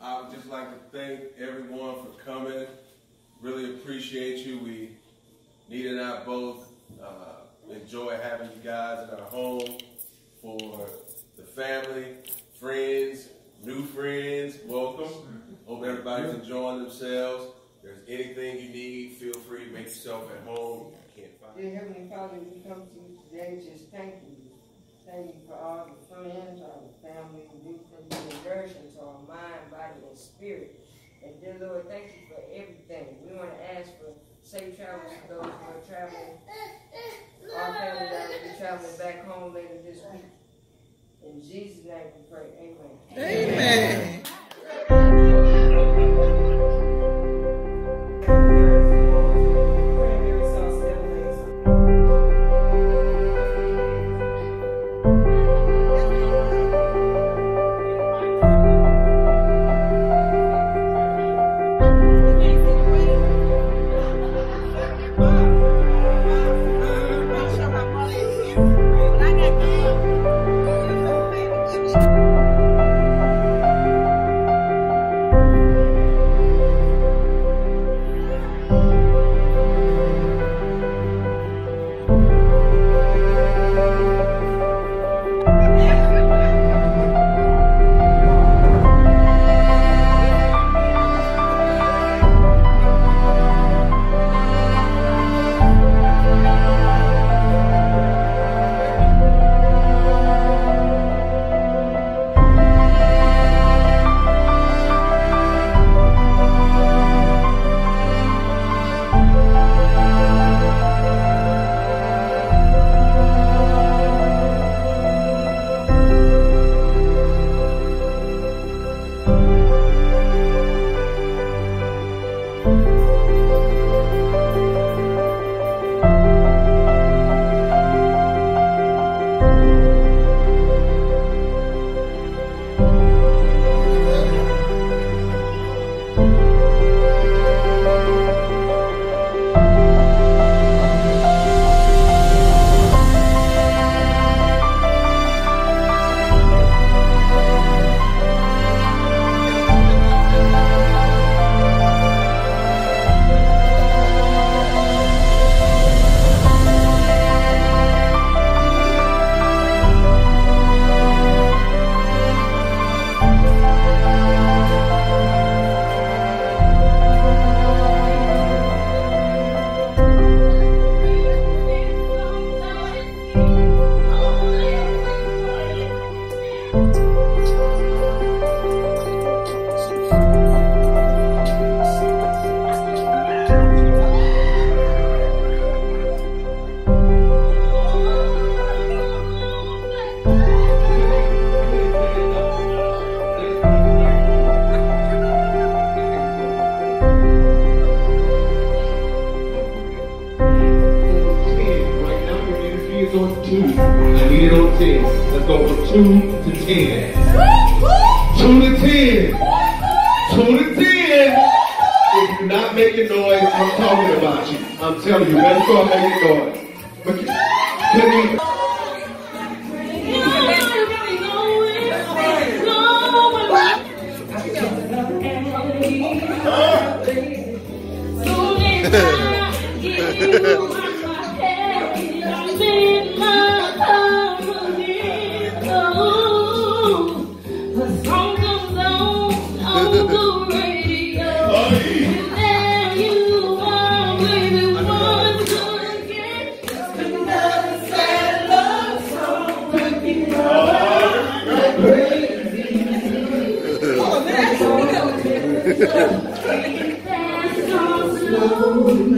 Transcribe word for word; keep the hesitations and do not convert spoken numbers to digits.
I would just like to thank everyone for coming. Really appreciate you. We, Nita and I both uh, enjoy having you guys in our home. For the family, friends, new friends, welcome. Hope everybody's enjoying themselves. If there's anything you need, feel free to make yourself at home. I can't find Dear Heavenly Father, we come to you today just thank you. Thank you for all the friends, all the family, new friends, and nourishment to our mind, body, and spirit. And dear Lord, thank you for everything. We want to ask for safe travels for those who are traveling. Our family that will be traveling back home later this week. In Jesus' name we pray. Amen. Amen. Let's go from two to ten. Two to ten. Two to ten. If you're not making noise, I'm talking about you. I'm telling you, better start making noise. But can, can you... Oh,